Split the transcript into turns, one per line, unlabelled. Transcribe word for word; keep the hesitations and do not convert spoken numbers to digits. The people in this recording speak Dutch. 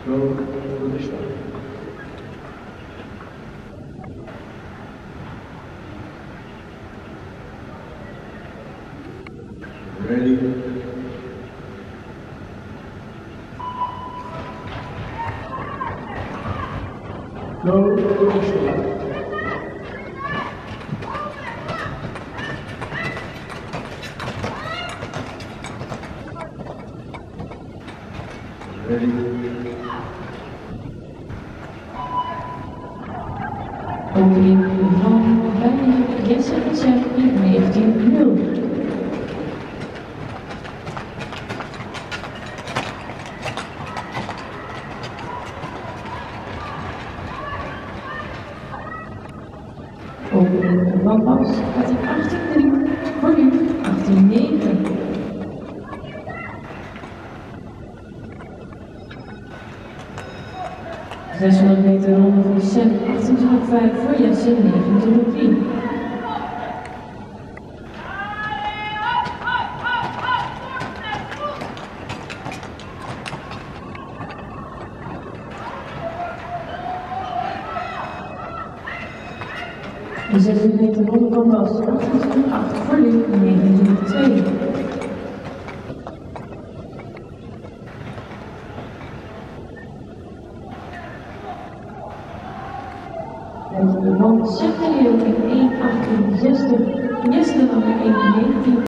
Go voor de start. Ready. Go voor de start. Ready.
Opening van bij Jesse Reset in negentien nul. Opening van Bas gaat in achttien drie voor nu achttien negen. zeshonderd meter ronde voor Sam, achtentwintig vijf voor Jesse, negenentwintig drie. De zeshonderd meter ronde van Bas, achtentwintig acht voor Luc, negenentwintig twee. En de man zegt hij ook in één achttien zestig, Jesse nummer één negentien.